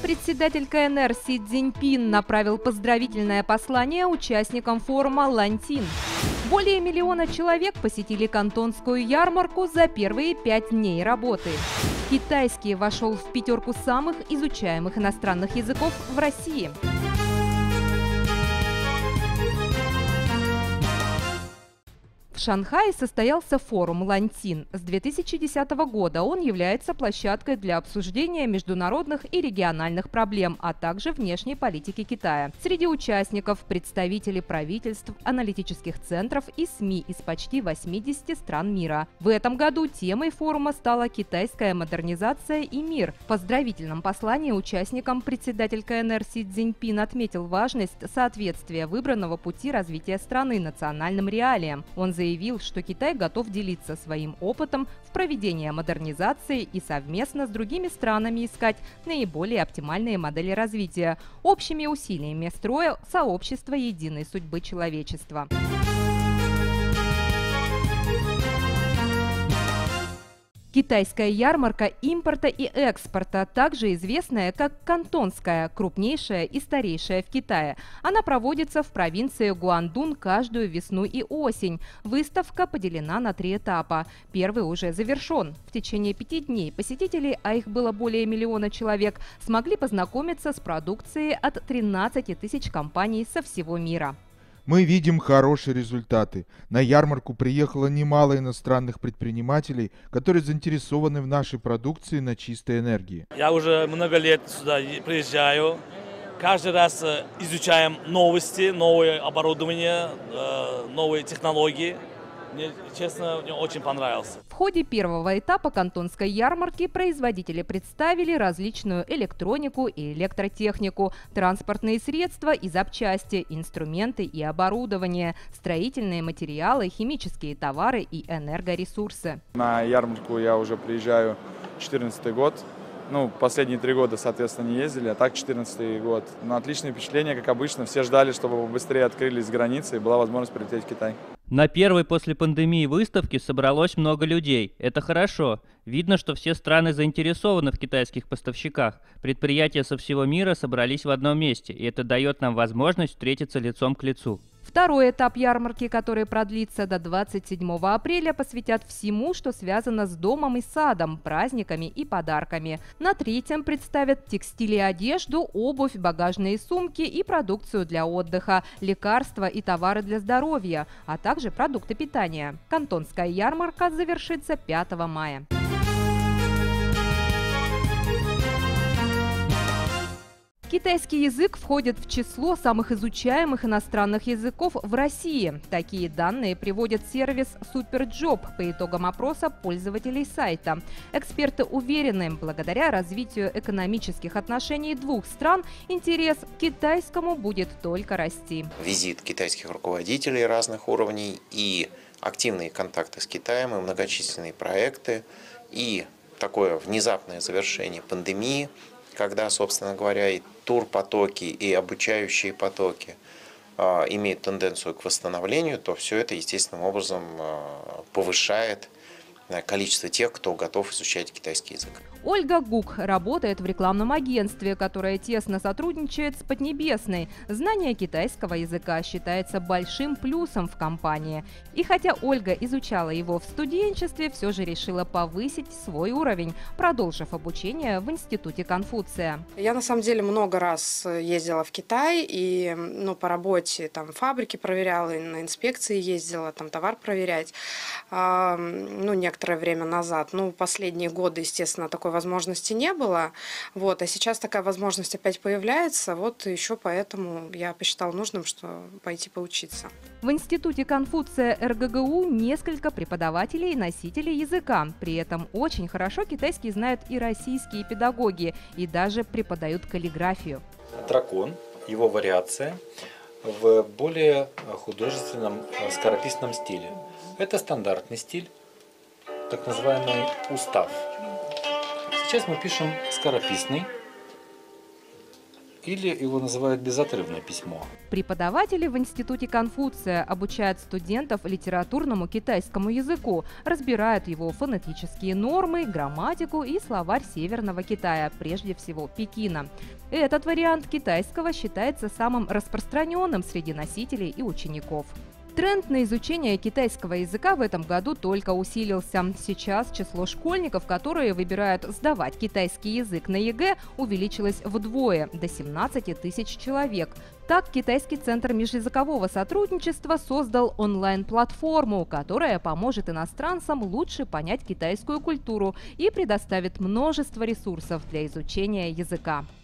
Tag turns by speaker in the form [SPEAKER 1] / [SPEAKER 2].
[SPEAKER 1] Председатель КНР Си Цзиньпин направил поздравительное послание участникам форума «Лантин». Более 1 миллиона человек посетили кантонскую ярмарку за первые 5 дней работы. Китайский вошел в 5 самых изучаемых иностранных языков в России. В Шанхае состоялся форум «Лантин». С 2010 года он является площадкой для обсуждения международных и региональных проблем, а также внешней политики Китая. Среди участников – представители правительств, аналитических центров и СМИ из почти 80 стран мира. В этом году темой форума стала китайская модернизация и мир. В поздравительном послании участникам председатель КНР Си Цзиньпин отметил важность соответствия выбранного пути развития страны национальным реалиям. Он заявил, что Китай готов делиться своим опытом в проведении модернизации и совместно с другими странами искать наиболее оптимальные модели развития, общими усилиями строя сообщество единой судьбы человечества. Китайская ярмарка импорта и экспорта, также известная как Кантонская, крупнейшая и старейшая в Китае. Она проводится в провинции Гуандун каждую весну и осень. Выставка поделена на 3 этапа. Первый уже завершен. В течение 5 дней посетители, а их было более 1 миллиона человек, смогли познакомиться с продукцией от 13 тысяч компаний со всего мира.
[SPEAKER 2] Мы видим хорошие результаты. На ярмарку приехало немало иностранных предпринимателей, которые заинтересованы в нашей продукции на чистой энергии.
[SPEAKER 3] Я уже много лет сюда приезжаю. Каждый раз изучаем новости, новое оборудование, новые технологии. Мне, честно, мне очень понравился.
[SPEAKER 1] В ходе первого этапа кантонской ярмарки производители представили различную электронику и электротехнику, транспортные средства и запчасти, инструменты и оборудование, строительные материалы, химические товары и энергоресурсы.
[SPEAKER 4] На ярмарку я уже приезжаю 14-й год. Последние 3 года, соответственно, не ездили, а так 14-й год. Отличное впечатление, как обычно. Все ждали, чтобы быстрее открылись границы и была возможность прилететь в Китай.
[SPEAKER 5] На первой после пандемии выставке собралось много людей. Это хорошо. Видно, что все страны заинтересованы в китайских поставщиках. Предприятия со всего мира собрались в одном месте, и это дает нам возможность встретиться лицом к лицу.
[SPEAKER 1] Второй этап ярмарки, который продлится до 27 апреля, посвятят всему, что связано с домом и садом, праздниками и подарками. На 3-м представят текстиль и одежду, обувь, багажные сумки и продукцию для отдыха, лекарства и товары для здоровья, а также продукты питания. Кантонская ярмарка завершится 5 мая. Китайский язык входит в число самых изучаемых иностранных языков в России. Такие данные приводит сервис SuperJob по итогам опроса пользователей сайта. Эксперты уверены, благодаря развитию экономических отношений 2 стран, интерес к китайскому будет только расти.
[SPEAKER 6] Визит китайских руководителей разных уровней и активные контакты с Китаем, и многочисленные проекты, и такое внезапное завершение пандемии, когда, собственно говоря, и турпотоки, и обучающие потоки имеют тенденцию к восстановлению, то все это естественным образом повышает количество тех, кто готов изучать китайский язык.
[SPEAKER 1] Ольга Гук работает в рекламном агентстве, которое тесно сотрудничает с Поднебесной. Знание китайского языка считается большим плюсом в компании. И хотя Ольга изучала его в студенчестве, все же решила повысить свой уровень, продолжив обучение в Институте Конфуция.
[SPEAKER 7] Я на самом деле много раз ездила в Китай и по работе там фабрики проверяла, и на инспекции ездила, там товар проверять. Некоторое время назад. Последние годы, естественно, такой возможности не было. А сейчас такая возможность опять появляется. Еще поэтому я посчитала нужным, что пойти поучиться.
[SPEAKER 1] В Институте Конфуция РГГУ несколько преподавателей и носителей языка. При этом очень хорошо китайский знают и российские педагоги, и даже преподают каллиграфию.
[SPEAKER 8] Дракон, его вариация в более художественном скорописном стиле. Это стандартный стиль, так называемый устав. Сейчас мы пишем скорописный или его называют безотрывное письмо.
[SPEAKER 1] Преподаватели в Институте Конфуция обучают студентов литературному китайскому языку, разбирают его фонетические нормы, грамматику и словарь Северного Китая, прежде всего Пекина. Этот вариант китайского считается самым распространенным среди носителей и учеников. Тренд на изучение китайского языка в этом году только усилился. Сейчас число школьников, которые выбирают сдавать китайский язык на ЕГЭ, увеличилось вдвое – до 17 тысяч человек. Так, Китайский центр межязыкового сотрудничества создал онлайн-платформу, которая поможет иностранцам лучше понять китайскую культуру и предоставит множество ресурсов для изучения языка.